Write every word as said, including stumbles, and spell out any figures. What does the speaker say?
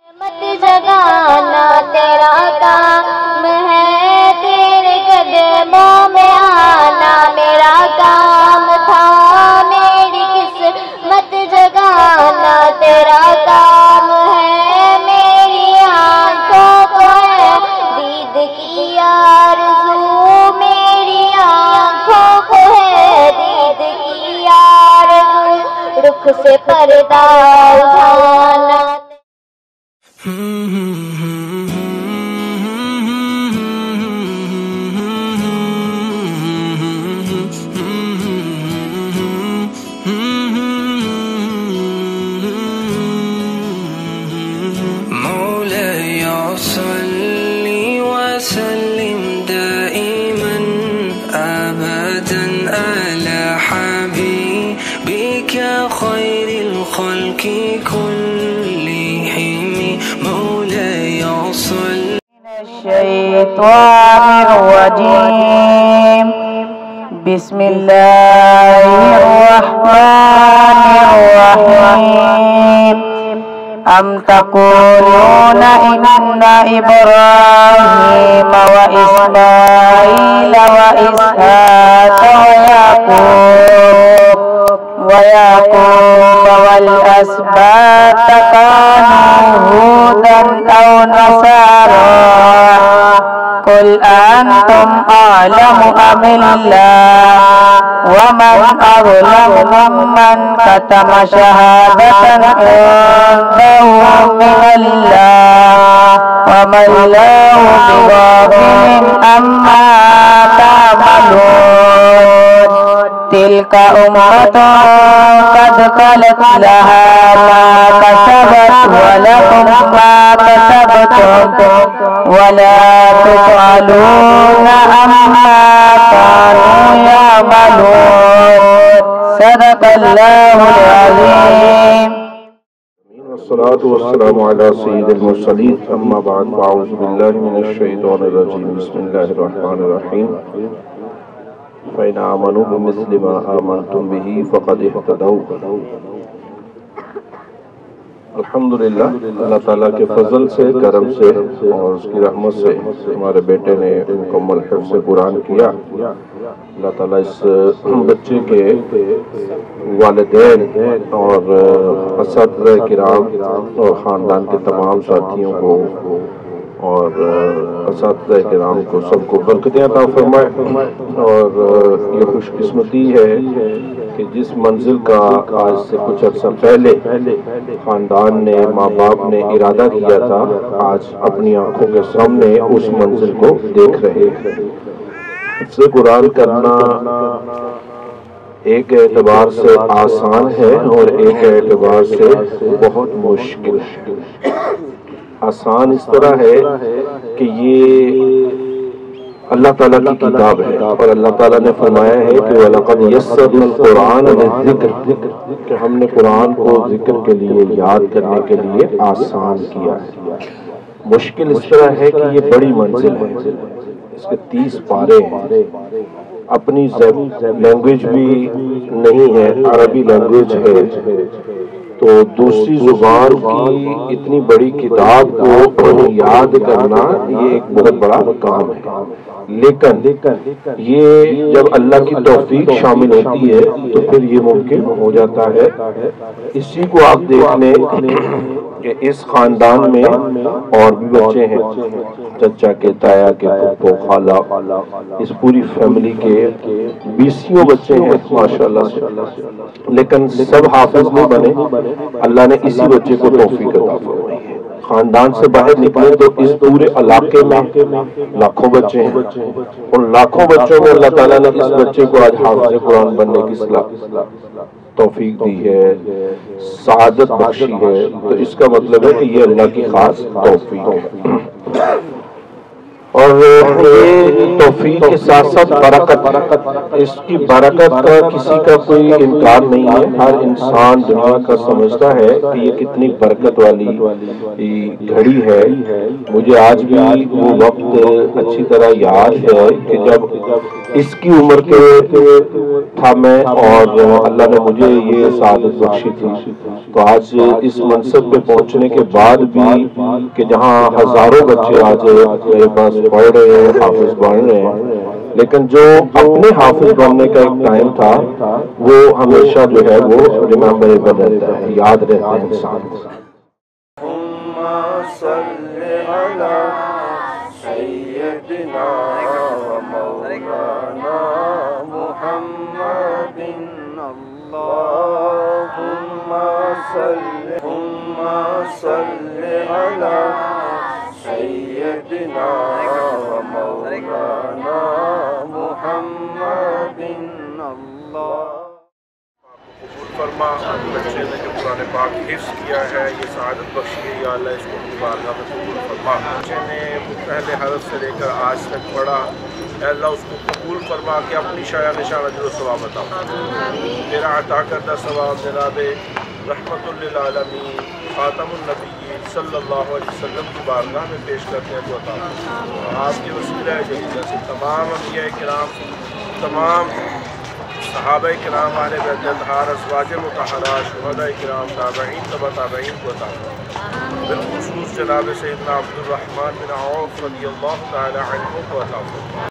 مت جگانا تیرا کام ہے، تیرے قدموں میں آنا میرا کام تھا، میری قسمت جگانا تیرا کام ہے، میری آنکھوں کو ہے دید کی آرزو، میری آنکھوں کو ہے دید کی آرزو، رخ سے پردہ اٹھانا صلي وسلم دائما أبدا على حبيبك خير الخلق كلهم مولاي صل. الشيطان الرجيم. بسم الله الرحمن الرحيم. أم تقولون إن إبراهيم وإسماعيل وإسحاق ويعقوب ويعقوب والأسباط كانوا هودا أو نصارى قل أنتم أعلم أم الله ومن أظلم ممن كتم شهادة عنده من الله وما الله بغافل عما تعملون. تلك أمة قد خلت لها ما كسبت ولكم ما كسبتم ولا تسألون عما كانوا يعملون. صدق الله العظيم. والصلاة والسلام على سيد المرسلين. أما بعد فأعوذ بالله من الشيطان الرجيم. بسم الله الرحمن الرحيم. فإن آمنوا بمثل ما آمنتم به فقد اهتدوا. الحمدللہ اللہ تعالیٰ کے فضل سے، کرم سے اور اس کی رحمت سے ہمارے بیٹے نے مکمل حفظ قرآن کیا. اللہ تعالیٰ اس بچے کے والدین اور اساتذہ کرام اور خاندان کے تمام ساتھیوں کو اور اساتذہ کرام کو سب کو برکتیں عطا فرمائے. اور یہ خوش قسمتی ہے کہ جس منزل کا آج سے کچھ عرصہ پہلے خاندان نے، ماں باپ نے ارادہ کیا تھا، آج اپنی آنکھوں کے سامنے اس منزل کو دیکھ رہے ہیں. حفظ قرآن کرنا ایک اعتبار سے آسان ہے اور ایک اعتبار سے بہت مشکل ہے. آسان اس طرح ہے کہ یہ اللہ تعالیٰ کی کتاب ہے اور اللہ تعالیٰ نے فرمایا ہے کہ وَلَقَدْ يَسَّرْنَا الْقُرْآنَ لِلذِّكْرِ، کہ ہم نے قرآن کو ذکر کے لیے، یاد کرنے کے لیے آسان کیا ہے. مشکل اس طرح ہے کہ یہ بڑی منزل ہے، اس کے تیس پارے ہیں، اپنی لینگویج بھی نہیں ہے، عربی لینگویج ہے، تو دوسری زبان کی اتنی بڑی کتاب کو یاد کرنا یہ ایک بہت بڑا کام ہے. لیکن یہ جب اللہ کی توفیق شامل ہوتی ہے تو پھر یہ ممکن ہو جاتا ہے. اسی کو آپ دیکھ لیں کہ اس خاندان میں اور بھی بچے ہیں، چچا کے، تایا کے، پھپھو، خالہ، اس پوری فیملی کے بیسیوں بچے ہیں ماشاءاللہ سے، لیکن سب حافظ نہیں بنے. اللہ نے اسی بچے کو توفیق عطا فرمائی ہے. خاندان سے باہر نکلے تو اس پورے علاقے میں لاکھوں بچے ہیں. ان لاکھوں بچوں میں اللہ تعالیٰ نے اس بچے کو آج حافظ قرآن بننے کی توفیق دی ہے، سعادت بخشی ہے. تو اس کا مطلب ہے کہ یہ اللہ کی خاص توفیق ہے. اور یہ توفیق کے ساتھ ساتھ برکت، اس کی برکت کا کسی کا کوئی انکار نہیں ہے، ہر انسان دنیا کا سمجھتا ہے کہ یہ کتنی برکت والی گھڑی ہے۔ مجھے آج بھی وہ وقت اچھی طرح یاد ہے کہ جب اس کی عمر کے تھا میں اور اللہ نے مجھے یہ سعادت بخشی تھی، تو آج اس منصب پہ پہنچنے کے بعد بھی کہ جہاں ہزاروں بچے آج میرے پاس پڑھ رہے ہیں، حافظ بن رہے ہیں، لیکن جو اپنے حافظ بننے کا ایک ٹائم تھا وہ ہمیشہ جو ہے وہ ریممبریبل رہتا ہے، یاد رہتا ہے انسان کو۔ سيدنا ومولانا محمد اللهم صل اللهم صل على سيدنا ومولانا محمد اللہ۔ قبول فرما، بچے نے جو قرآن پاک حفظ کیا ہے یہ سعادت بخشی ہے، یا اللہ اس کو اپنی بارگاہ میں قبول فرما۔ بچے نے پہلے حرف سے لے کر آج تک پڑھا، اے اللہ اس کو قبول فرما کہ اپنی شایع نشان اجر و ثواب عطا فرما۔ میرا عطا کردہ ثواب جناب رحمت للعالمین خاتم النبیین صلی اللہ علیہ وسلم کی بارگاہ میں پیش کرتے ہیں تو عطا فرما۔ آپ کے وسیلہ جلیلہ سے تمام انبیاء کرام، تمام صحابہ کرام، اہل بیت اطہار، ازواج مطہرات، شہداء کرام، تابعین، تبع تابعین کو عطا فرما۔ بالخصوص جناب سیدنا عبد الرحمن بن عوف رضی اللہ تعالی عنہ کو عطا فرما۔